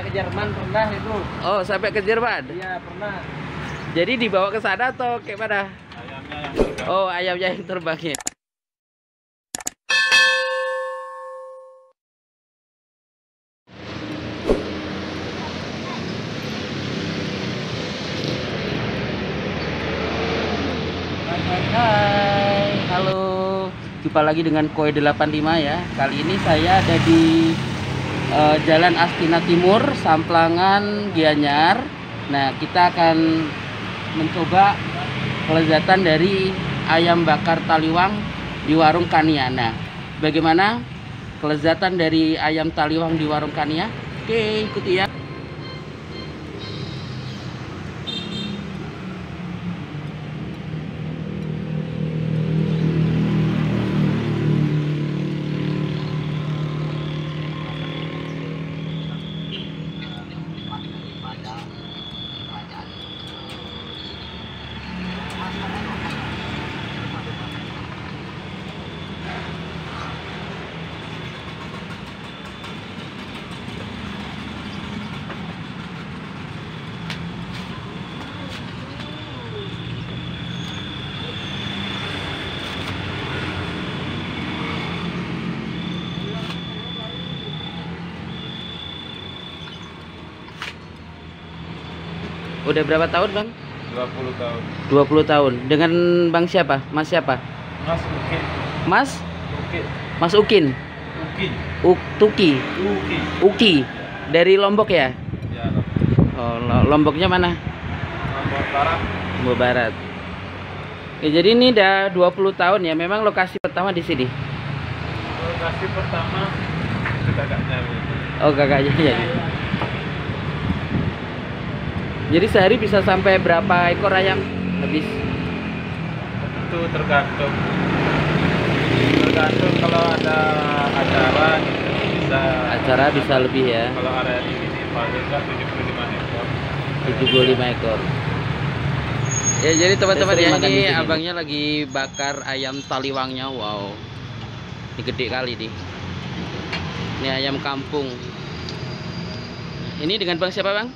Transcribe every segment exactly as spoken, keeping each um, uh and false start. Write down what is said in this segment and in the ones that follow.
ke Jerman pernah itu. Oh, sampai ke Jerman? Iya, pernah. Jadi dibawa ke sana atau kayak mana? Ayamnya yang terbang. Oh, ayamnya yang terbangnya. Hai, hai, hai. Halo. Jumpa lagi dengan Koi delapan lima ya. Kali ini saya ada di uh, Jalan Astina Timur, Samplangan, Gianyar. Nah, kita akan mencoba kelezatan dari ayam bakar taliwang di warung Kania. Nah, bagaimana kelezatan dari ayam taliwang di warung Kania? Oke, ikuti ya. Udah berapa tahun, Bang? dua puluh tahun. dua puluh tahun. Dengan Bang siapa? Mas siapa? Mas Ukin. Mas? Ukin. Mas Ukin. Ukin. Uk Tuki. Uki. Uki. Dari Lombok ya? Ya, Oh, Lomboknya mana? Lombok Barat. Lombok Barat. Oke, jadi ini udah dua puluh tahun ya. Memang lokasi pertama di sini. Lokasi pertama itu kakaknya. Oh, kakaknya ya. Jadi sehari bisa sampai berapa ekor ayam habis? Itu tergantung. Tergantung kalau ada acara gitu bisa. Acara bisa lebih ya. Kalau ada di sini paling enggak tujuh puluh lima ekor. tujuh puluh lima ekor. Ya, jadi teman-teman Saya ya, sering makan ini di sini. abangnya lagi bakar ayam taliwangnya. Wow. Ini gede kali nih. Ini ayam kampung. Ini dengan Bang siapa, Bang?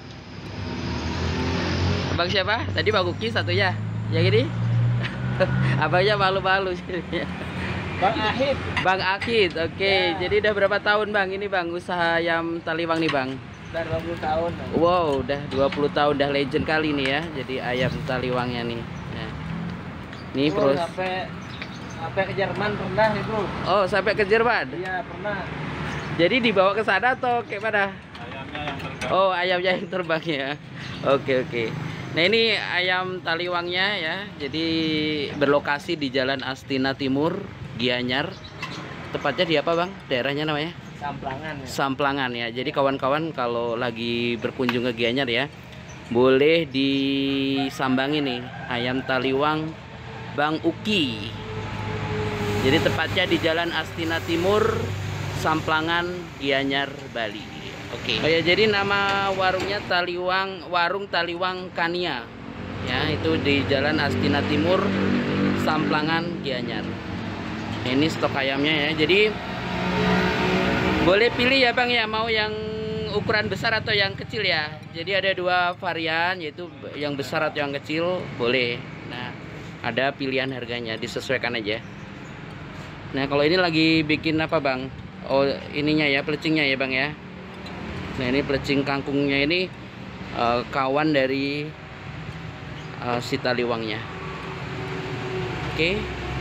Abang siapa? Tadi Bang Uki satu ya? Yang ini? Abangnya malu-malu. Bang Ahid. Bang Akid, oke. Ya. Jadi udah berapa tahun Bang ini Bang usaha ayam taliwang nih Bang? Udah dua puluh tahun. Wow, udah dua puluh tahun, udah legend kali nih ya. Jadi ayam taliwangnya nih. Nah. Nih Oh, terus. sampai sampai ke Jerman pernah itu. Oh, sampai ke Jerman? Iya, pernah. Jadi dibawa ke sana atau kayak mana? Ayamnya yang terbang. Oh, ayamnya yang terbang ya. Oke, oke. Nah, ini ayam taliwangnya ya. Jadi berlokasi di Jalan Astina Timur, Gianyar. Tepatnya di apa, Bang? Daerahnya namanya? Samplangan ya. Samplangan ya. Jadi kawan-kawan kalau lagi berkunjung ke Gianyar ya, boleh disambangin nih ayam taliwang Bang Uki. Jadi tepatnya di Jalan Astina Timur, Samplangan, Gianyar, Bali. Oke. Oh ya, jadi nama warungnya Taliwang, Warung Taliwang Kania. Ya, itu di Jalan Astina Timur, Samplangan, Gianyar. Nah, ini stok ayamnya ya. Jadi boleh pilih ya Bang ya, mau yang ukuran besar atau yang kecil ya. Jadi ada dua varian, yaitu yang besar atau yang kecil, boleh. Nah, ada pilihan harganya, disesuaikan aja. Nah, kalau ini lagi bikin apa Bang? Oh, ininya ya, pelecingnya ya Bang ya. Nah, ini pelecing kangkungnya ini uh, kawan dari uh, si taliwangnya. Oke.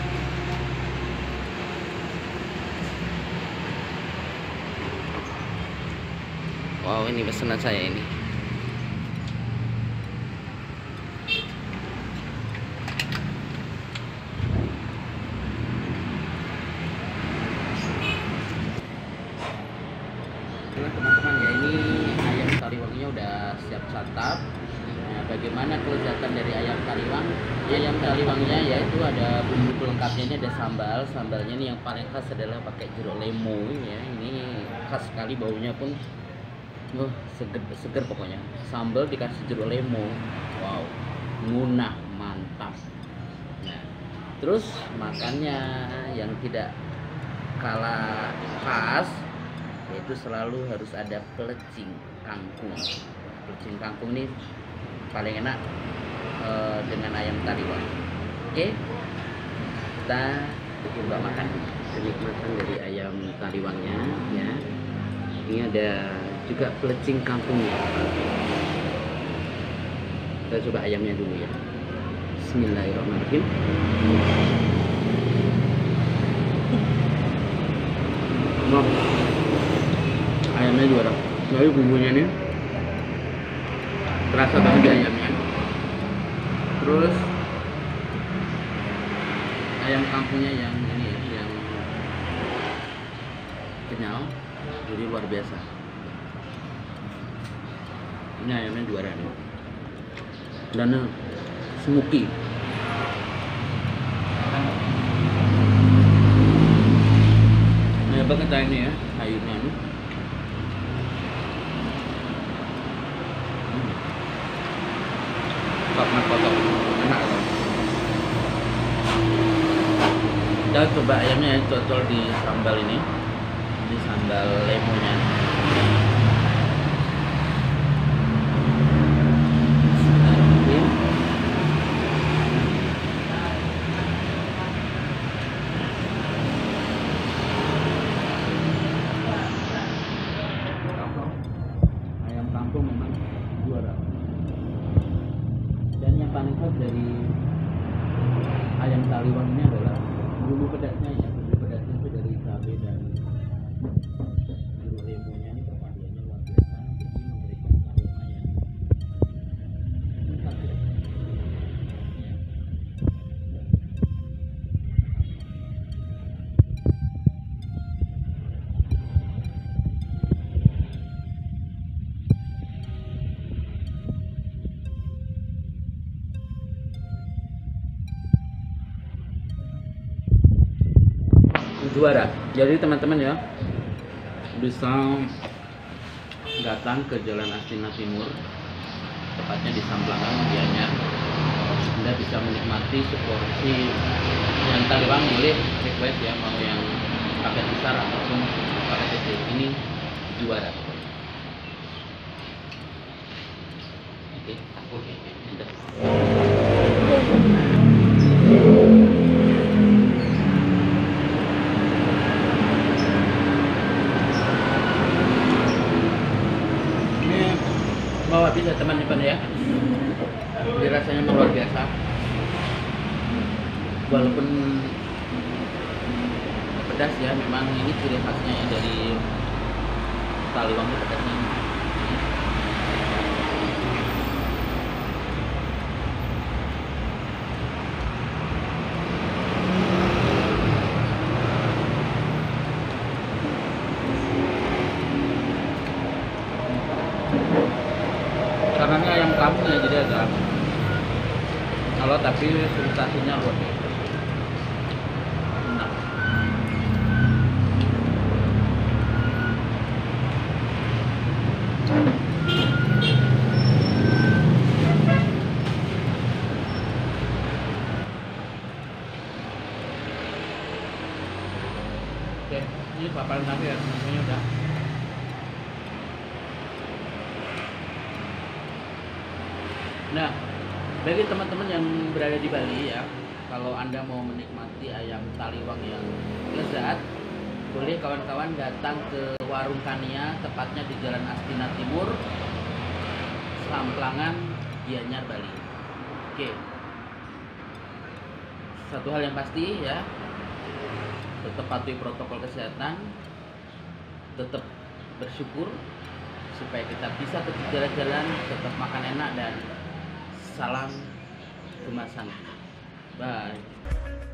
Wow, ini pesanan saya ini. Teman-teman ya, ini ayam taliwangnya udah siap santap. Nah, bagaimana kelezatan dari ayam taliwang? Ayam taliwangnya yaitu ada bumbu pelengkapnya, ini ada sambal. Sambalnya ini yang paling khas adalah pakai jeruk lemon ya. Ini khas sekali, baunya pun oh, seger seger pokoknya. Sambal dikasih jeruk lemon. Wow, ngunah, mantap. Nah, terus makannya yang tidak kalah khas yaitu selalu harus ada pelecing kangkung. Pelecing kangkung ini paling enak uh, dengan ayam taliwang. Oke, kita coba makan kenikmatan dari ayam taliwangnya ya. Ini ada juga pelecing kangkungnya. Kita coba ayamnya dulu ya. Bismillahirrahmanirrahim. Nah, ayamnya juara. Jadi bumbunya nih terasa banget di ayamnya. Terus ayam kampungnya yang ini ya, yang kenyal, jadi luar biasa. Ini ayamnya juara nih. Dan smoky. Nah, banget ini ya, sayurnya nih. Hmm. Potong-potong, enak loh. Kita coba ayamnya ya, cocol di sambal ini. Ini sambal lemonnya. Ayam kampung memang juara. Dan yang paling khas dari ayam taliwang ini adalah bumbu pedasnya ya. Bumbu pedasnya itu dari cabai dan jeruk lemonnya, ini perpaduannya luar biasa, jadi memberikan aroma yang khas ya. Juara. Jadi teman-teman ya bisa datang ke Jalan Astina Timur, tepatnya di Samplangan, Gianyar. Anda bisa menikmati seporsi yang taliwang, boleh request ya, mau yang paket besar ataupun paket kecil. Ini juara. Oke, oke, udah. Bawa bisa teman-teman ya. Ini rasanya luar biasa. Walaupun pedas ya, memang ini ciri khasnya ya dari taliwang itu pedasnya. Karena ini ayam kampung ya, jadi agak kalau tapi sensasinya luar biasa. Enak. Oke, ini paparan tadi ya, semuanya udah. Nah, bagi teman-teman yang berada di Bali ya, kalau Anda mau menikmati ayam taliwang yang lezat, boleh kawan-kawan datang ke Warung Kania, tepatnya di Jalan Astina Timur, Samplangan, Gianyar, Bali. Oke. Satu hal yang pasti ya, tetap patuhi protokol kesehatan, tetap bersyukur supaya kita bisa tetap jalan-jalan, tetap makan enak, dan salam kemasan. Bye.